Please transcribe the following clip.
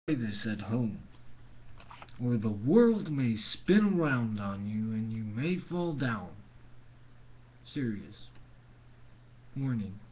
this at home, or the world may spin around on you and you may fall down. Serious. Warning.